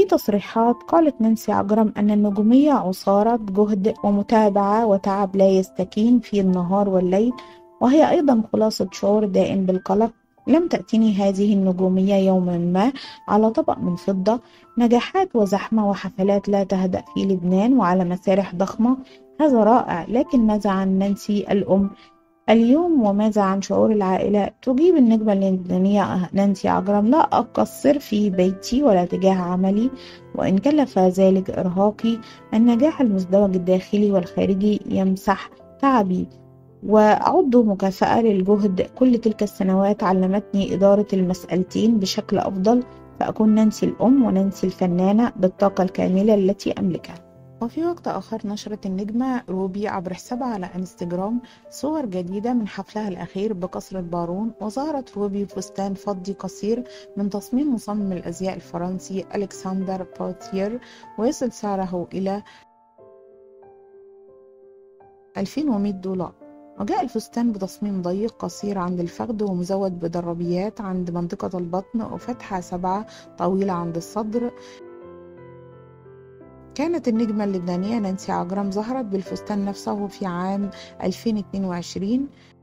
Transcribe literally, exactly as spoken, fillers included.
تصريحات قالت نانسي عجرم أن النجومية عصارة جهد ومتابعة وتعب لا يستكين في النهار والليل، وهي أيضا خلاصة شعور دائم بالقلق. لم تأتني هذه النجومية يوما ما على طبق من فضة، نجاحات وزحمة وحفلات لا تهدأ في لبنان وعلى مسارح ضخمة، هذا رائع. لكن ماذا عن نانسي الأم اليوم، وماذا عن شعور العائلة؟ تجيب النجمة اللبنانية نانسي عجرم: لا أقصر في بيتي ولا تجاه عملي، وإن كلف ذلك إرهاقي. النجاح المزدوج الداخلي والخارجي يمسح تعبي، وأعد مكافأة للجهد. كل تلك السنوات علمتني إدارة المسألتين بشكل أفضل، فأكون نانسي الأم ونانسي الفنانة بالطاقة الكاملة التي أملكها. وفي وقت آخر نشرت النجمة روبي عبر حسابها على انستجرام صور جديدة من حفلها الأخير بقصر البارون، وظهرت روبي بفستان فضي قصير من تصميم مصمم الأزياء الفرنسي ألكسندر بوتير، ويصل سعره إلى ألفين ومئة دولار. وجاء الفستان بتصميم ضيق قصير عند الفخذ ومزود بدرابيات عند منطقة البطن وفتحة سبعة طويلة عند الصدر. كانت النجمة اللبنانية نانسي عجرم ظهرت بالفستان نفسه في عام ألفين واثنين وعشرين